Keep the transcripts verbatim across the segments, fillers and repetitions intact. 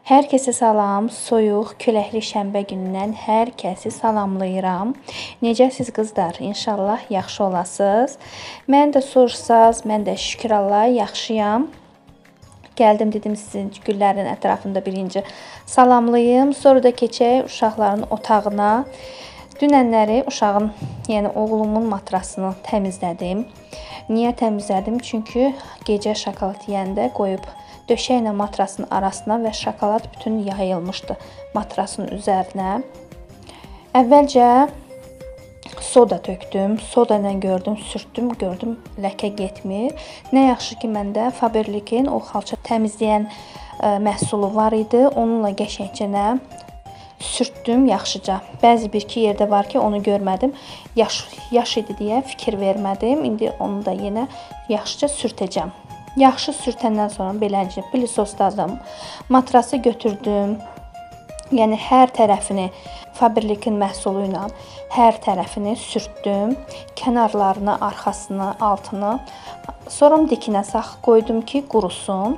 Hər kəsə salam, soyuq, küləkli şənbə günündən hər kəsi salamlayıram. Necəsiz qızlar? İnşallah yaxşı olasınız. Mən də soruşsaz, mən də şükür Allah yaxşıyam. Gəldim dedim sizin güllərin ətrafında birinci salamlayım, sonra da keçək uşaqların otağına. Dünənləri uşağın, yəni oğlumun matrasını təmizlədim. Niyə təmizlədim? Çünki gecə şokolad yeyəndə qoyub döşəklə matrasın arasına və şokolad bütün yayılmışdı matrasın üzərinə. Əvvəlcə soda tökdüm, soda ilə gördüm, sürtdüm, gördüm ləkə getmir. Nə yaxşı ki, məndə Faberlikin o xalça təmizləyən ə, məhsulu var idi. Onunla qəşəngcə sürtdüm yaxşıca. Bəzi bir-iki yerdə var ki, onu görmədim. Yaş, yaş idi deyə fikir vermədim. İndi onu da yenə yaxşıca sürtəcəm. Yaxşı sürtəndən sonra beləcə plisosdadım. Matrası götürdüm. Yəni hər tərəfini Faberlikin məhsulu ilə hər tərəfini sürtdüm. Kənarlarını, arxasını, altını. Sonra dikinə sax qoydum ki, qurusun.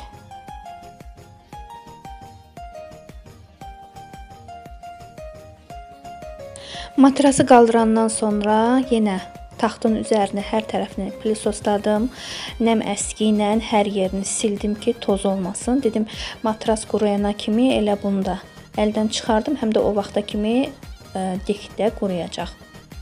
Matrası qaldırandan sonra yenə taxtın üzərinə hər tərəfini plisosdadım. Nəm əski ilə hər yerini sildim ki, toz olmasın. Dedim, matras quruyana kimi elə bunu da əldən çıxardım. Həm də o vaxta kimi ə, dikdə quruyacaq.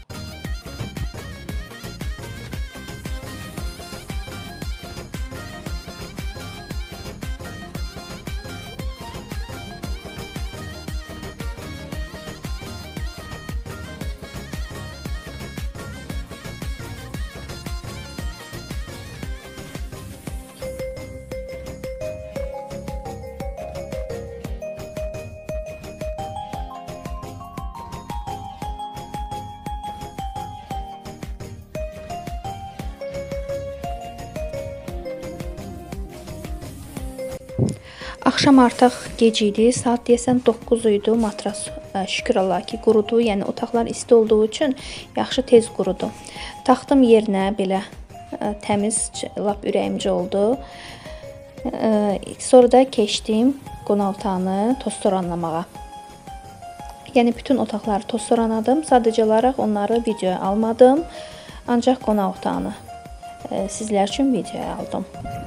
Axşam artıq gec idi, saat deyəsən doqquz idi, matras ə, şükür Allah ki, qurudu. Yəni otaqlar isti olduğu üçün yaxşı tez qurudu. Taxtım yerinə belə ə, təmiz, lap ürəyimcə oldu. Ə, sonra da keçdim qonaq otağını tozsoranlamağa. Yəni bütün otaqları tozsoranladım. Sadəcə olaraq onları videoya almadım. Ancaq qonaq otağını ə, sizlər üçün videoya aldım.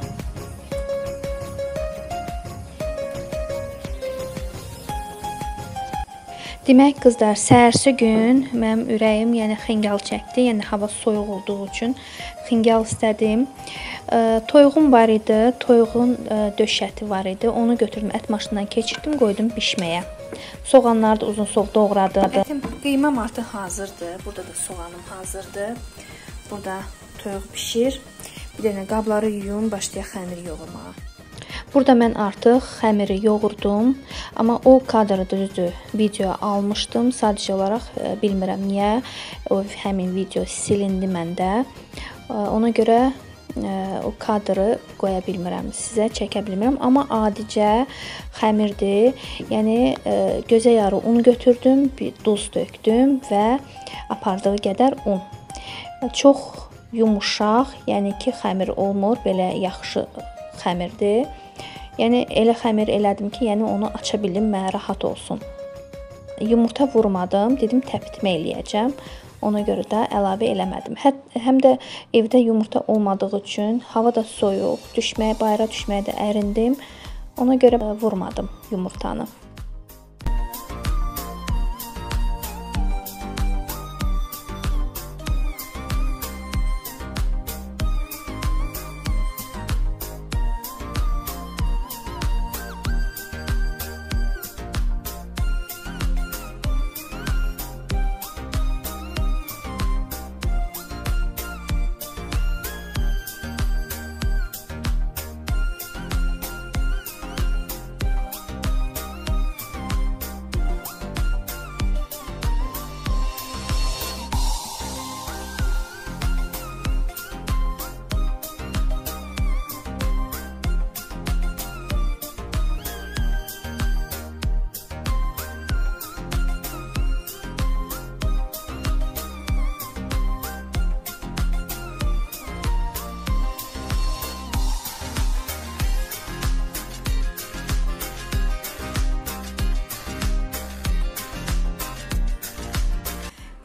Demək qızlar, səhərsi gün mənim ürəyim yəni xingal çəkdi. Yəni hava soyuq olduğu üçün xingal istədim. E, toyuğum var idi, toyuğun e, döşəti var idi. Onu götürdüm, ət maşından keçirdim, qoydum bişməyə. Soğanları da uzun-soğ doğradım. Ətim, qıymam artıq hazırdır. Burada da soğanım hazırdır. Burada toyuq bişir. Bir dənə qabları yuyum, başlayaq xəmir yoğurmağa. Burada mən artıq xəmiri yoğurdum, amma o kadrı düzdür, video almışdım. Sadəcə olaraq e, bilmirəm niyə o həmin video silindi məndə. E, ona görə e, o kadrı qoya bilmirəm, sizə çəkə bilmirəm, amma adicə xəmirdir. Yəni e, gözə yarı un götürdüm, bir duz tökdüm və apardığı qədər un. Çox yumuşaq, yəni ki, xəmir olmur, belə yaxşı xəmirdir. Yəni elə xəmir elədim ki, yəni onu aça bildim, mənə rahat olsun. Yumurta vurmadım, dedim təpitmə eləyəcəm. Ona görə də əlavə eləmədim. Hə, həm də evdə yumurta olmadığı üçün hava da soyuq, düşməyə, bayıra düşməyə də ərindim. Ona görə vurmadım yumurtanı.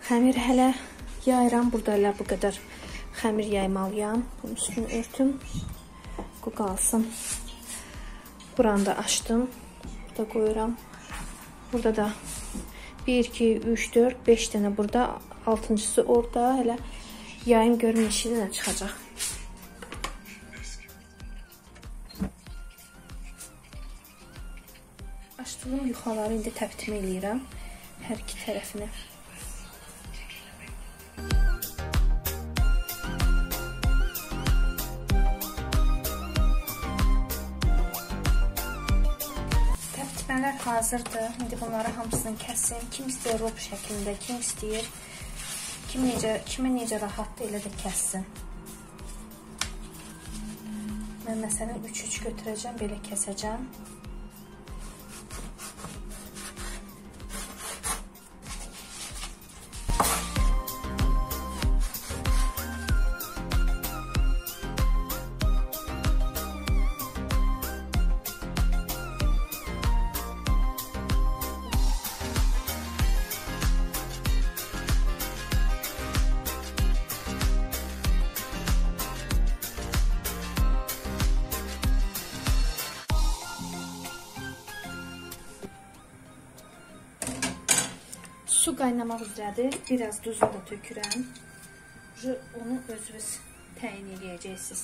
Xəmir hələ yayıram. Burada elə bu qədər xəmir yaymalıyam. Bunun üstünü örtüm. Bu qalsın. Buranı da açdım. Burada qoyuram. Burada da bir, iki, üç, dörd, beş dənə burada. Altıncısı orada. Hələ yayım görüm neçə dənə çıxacaq. Açdığım yuxaları indi təbtim eləyirəm. Hər iki tərəfini. Təbtimələr hazırdır. İndi bunları hamısını kəsim. Kim istəyir rob şəklində, kim istəyir, kim necə, kimə necə rahatdır elə də kəssin. Mən məsələn üç üç götürəcəm, belə kəsəcəm. Su qaynamaq üzrədir. Biraz duzunu da tökürəm. Onu özünüz təyin edəcəksiniz.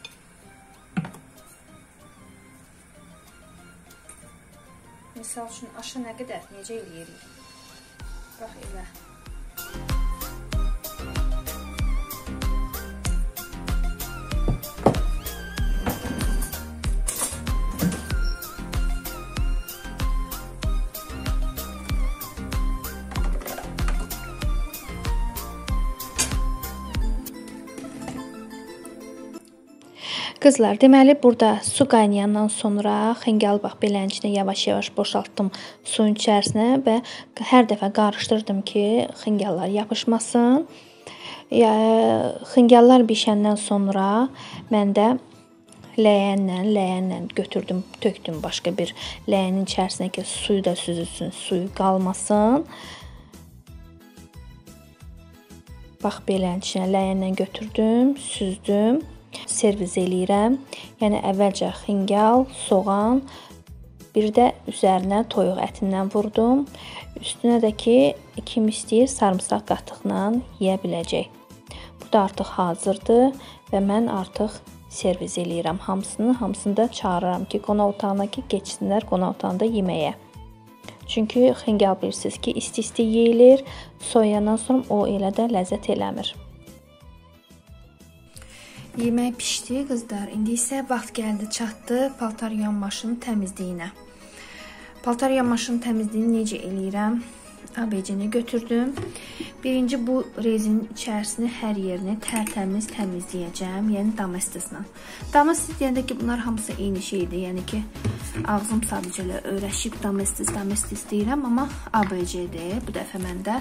Misal üçün aşı nə qədər necə eləyirik? Bax elə. Qızlar, deməli burada su qaynayandan sonra xingal bax belənin içinə yavaş-yavaş boşaltdım suyun içərisinə və hər dəfə qarışdırdım ki, xingallar yapışmasın. Xingallar bişəndən sonra mən də ləyənlə, ləyənlə götürdüm, tökdüm başqa bir ləyənin içərisinə ki, suyu da süzülsün, suyu qalmasın. Bax belənin içinə ləyənlə götürdüm, süzdüm. Servis eləyirəm. Yəni əvvəlcə xingal, soğan, bir də üzərinə toyuq ətindən vurdum. Üstünə də ki, kim istəyir sarımsaq qatıqla yeyə biləcək. Bu da artıq hazırdır və mən artıq servis eləyirəm hamısını. Hamısını da çağırıram ki, qonaq otağına ki, keçsinlər qonaq otağında yeməyə. Çünki xingal bilirsiniz ki, isti-isti yeyilir. Soyayandan sonra o elə də ləzzət eləmir. Yemək pişdi, qızlar. İndi isə vaxt gəldi, çatdı paltar yuyan maşının təmizliyinə. Paltar yuyan maşının təmizliyini necə eləyirəm? A B C-ni götürdüm. Birinci bu rezinin içərisini hər yerini tərtəmiz təmizləyəcəm. Yəni domestosla. Domestos deyəndə ki, bunlar hamısı eyni şeydir. Yəni ki, ağzım sadəcə elə öyrəşib domestos, domestos deyirəm, amma A B C-dir. Bu dəfə məndə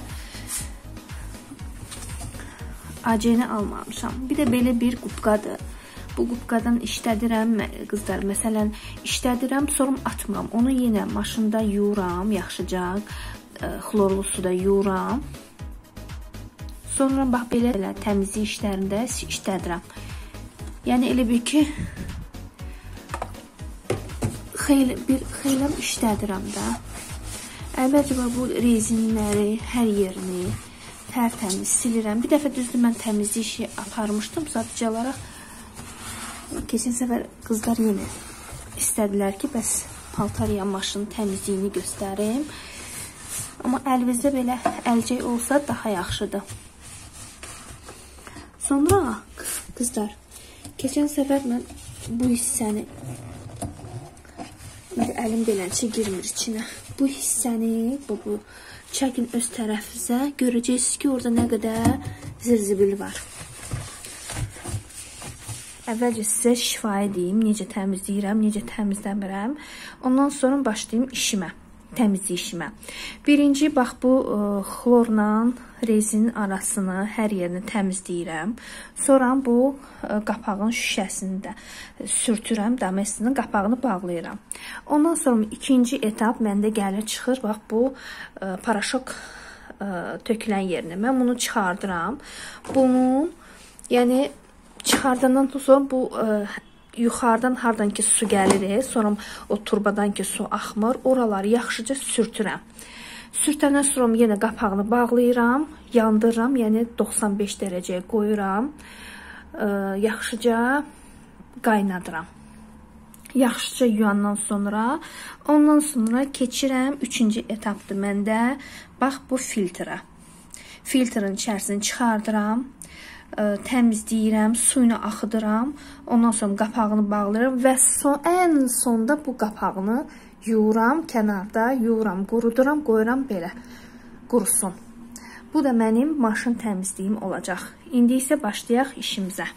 A C-ni almamışam. Bir də belə bir qubqadır. Bu qubqadan işlədirəm, qızlar. Məsələn, işlədirəm, sonra atmam. Onu yenə maşında yuyuram, yaxşıca xlorlu suda yuyuram. Sonra bax belə, belə təmizlik işlərində işlədirəm. Yəni elə bir ki, xeyli bir xeyləm işlədirəm də. Əvvəlcə bu rezinləri, hər yerini tərtəmiz silirəm. Bir dəfə düzdür mən təmizlik işi aparmışdım. Sadəcə olaraq keçən səfər qızlar yenə istədilər ki, bəs paltar yuyan maşının təmizliyini göstərim. Amma əlinizdə belə əlcək olsa daha yaxşıdır. Sonra qızlar, keçən səfər mən bu hissəni indi əlim beləcə girmir içinə. Bu hissəni, bu, bu çəkin öz tərəfinizə, görəcəksiniz ki, orada nə qədər zirzibil var. Əvvəlcə sizə şifahi deyim, necə təmizləyirəm, necə təmizləmirəm. Ondan sonra başlayayım işimə, təmizlik işimə. Birinci, bax bu ə, xlorla rezinin arasını, hər yerini təmizləyirəm. Sonra bu ə, qapağın şüşəsini də sürtürəm, domestosinin qapağını bağlayıram. Ondan sonra ikinci etap məndə gəlir, çıxır, bax bu ə, paraşok ə, tökülən yerinə. Mən bunu çıxardıram. Bunu, yəni çıxardandan sonra bu ə, yuxarıdan hardan ki su gəlir, sonra o turbadan ki su axmır, oraları yaxşıca sürtürəm. Sürtəndən sonra yenə qapağını bağlayıram, yandırıram, yəni doxsan beş dərəcəyə qoyuram, ə, yaxşıca qaynadıram. Yaxşıca yuyandan sonra, ondan sonra keçirəm, üçüncü etapdır məndə, bax bu filtra. Filtrin içərisini çıxardıram, ə, təmizləyirəm, suyunu axıdıram, ondan sonra qapağını bağlayıram və son, ən sonda bu qapağını yuuram, kənarda yuuram, quruduram, qoyuram belə, qurusun. Bu da mənim maşın təmizliyim olacaq. İndi isə başlayaq işimizə.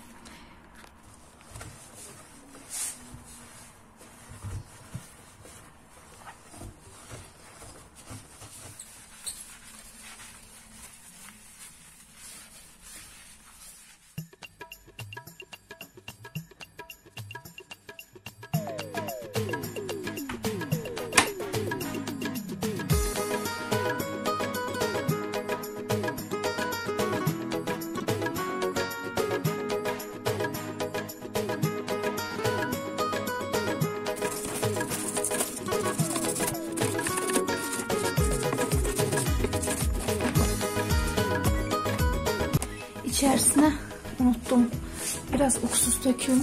İçərisinə unuttum, biraz uksus döküm.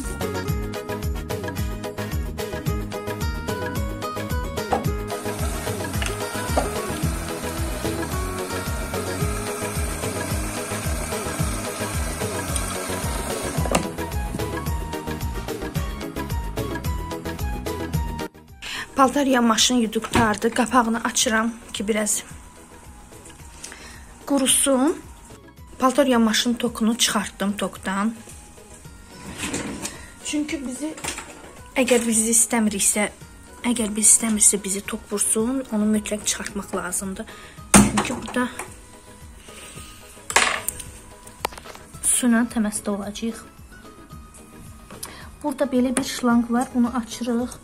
Paltar yanmaşını yudu qutardı. Qapağını açıram ki biraz qurusun. Paltar yanmaşının tokunu çıxartdım tokdan. Çünki bizi, əgər bizi istəmiriksə, əgər biz istəmirsə bizi tok vursun, onu mütləq çıxartmaq lazımdır. Çünki burada su ilə təmasda olacaq. Burada belə bir şlanq var, bunu açırıq.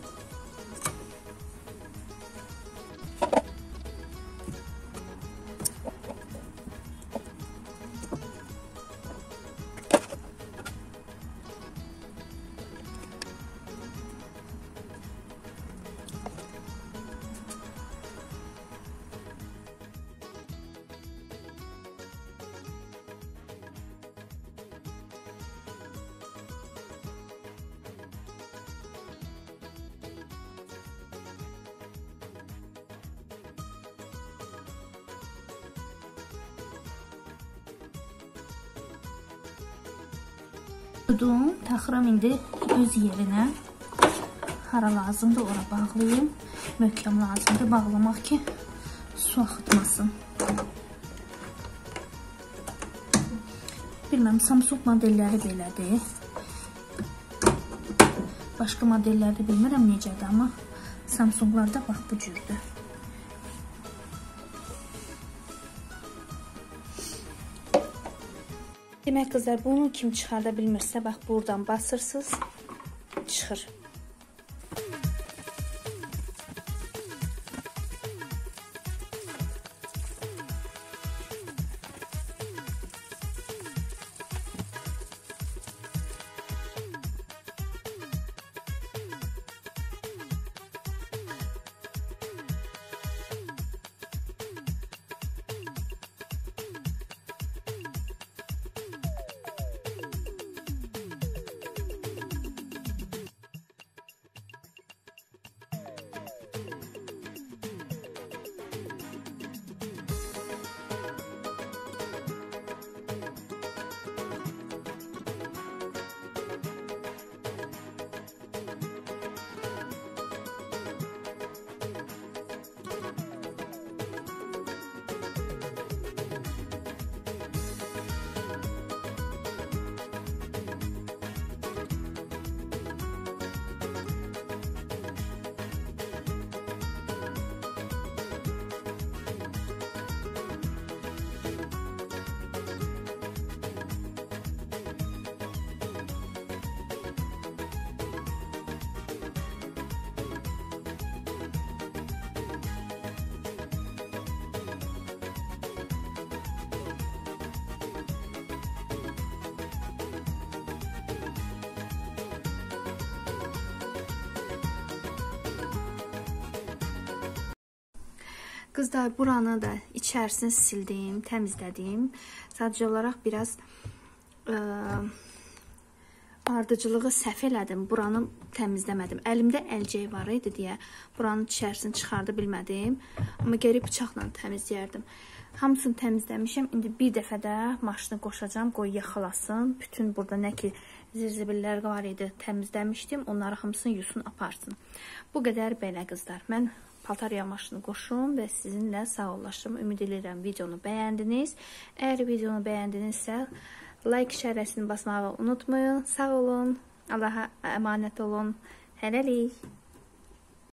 Tudum, taxıram indi öz yerinə. Hara lazımdır, ora bağlayayım. Möhkəm lazımdır bağlamaq ki, su axıtmasın. Bilməm, Samsung modelləri belədir. Başqa modellərdə bilmirəm necədir, amma Samsunglarda bax bu cürdür. Demək qızlar, bunu kim çıxarda bilmirsə, bax buradan basırsınız, çıxır. Qızlar, buranı da içərisini sildim, təmizlədim. Sadəcə olaraq biraz ə, ardıcılığı səhv elədim. Buranı təmizləmədim. Əlimdə əlcək var idi deyə buranın içərisini çıxarda bilmədim. Amma geri bıçaqla təmizləyərdim. Hamısını təmizləmişəm. İndi bir dəfə də maşını qoşacağam, qoy yaxalasın. Bütün burada nə ki zirzibillər var idi, təmizləmişdim. Onları hamısını yusun, aparsın. Bu qədər belə qızlar. Mən paltar yamaşını qoşum və sizinlə sağollaşım. Ümid edirəm videonu bəyəndiniz. Əgər videonu bəyəndinizsə, like işarəsini basmağı unutmayın. Sağ olun. Allaha əmanət olun. Hələlik.